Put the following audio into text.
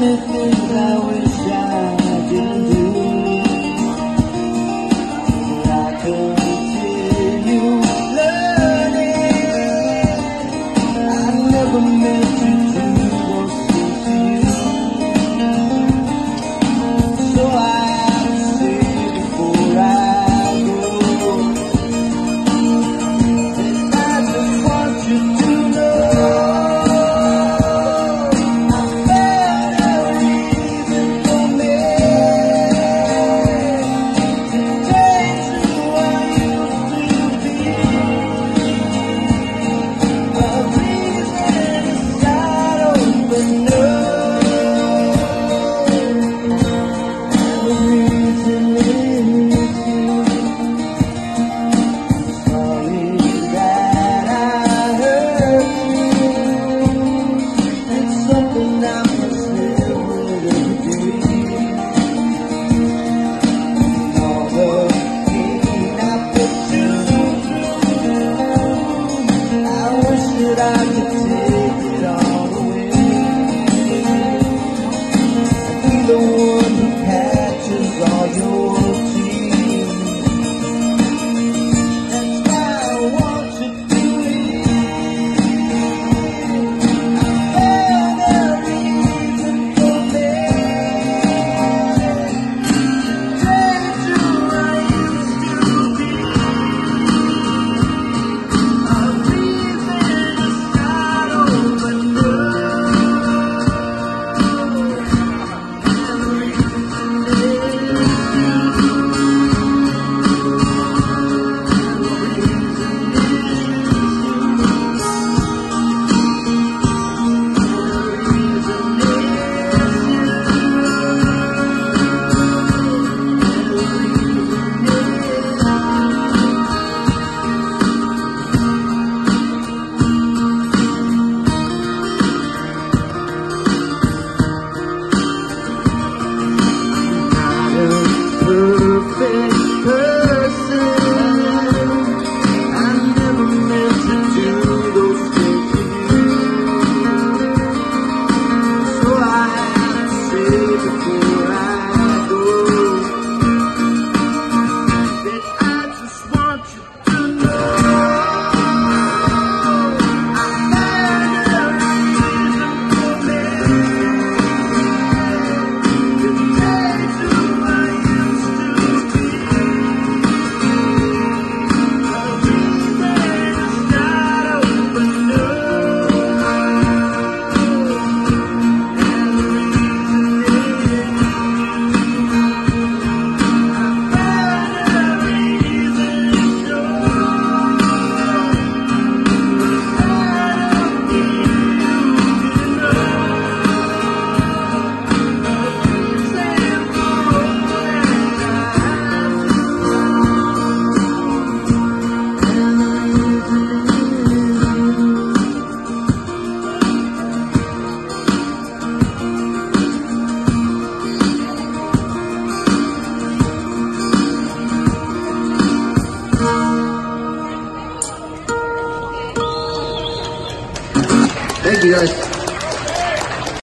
many things I wish I didn't do, but I continue learning. I never meant to do those things to you, so I have to say before I go that I just want you to know. I could take it all away, be the one who catches all your tears. That's why I want you to leave. I found a reason for me to change who I used to be. Thank you guys.